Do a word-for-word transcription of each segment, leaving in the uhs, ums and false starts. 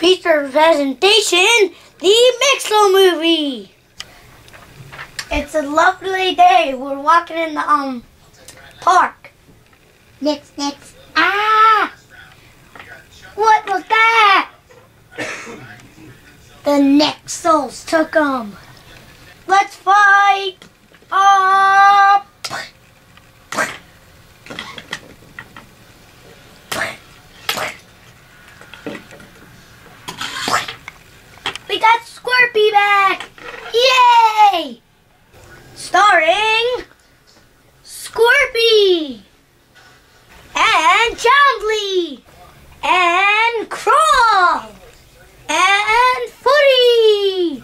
Feature presentation, the Mixel movie. It's a lovely day. We're walking in the um park. Next, next. Ah! What was that? The Nexels took them. Let's fight. Up. We got Squirpy back! Yay! Starring Squirpy and Jambly and Crawl and Footy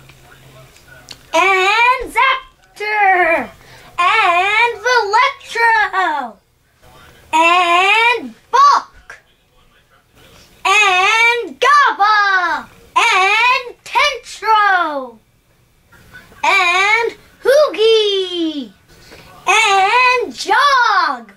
and Zaptor and Electro and Buck and Gaba and Tentro and Hoogie and Jog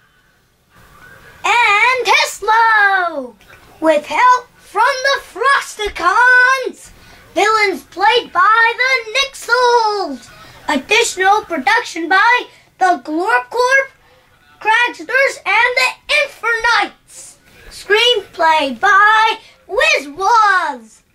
and Teslo, with help from the Frosticons, villains played by the Nixels, additional production by the Glorpcorp, Cragsters, and the Infernites, screenplay by Wizwaz.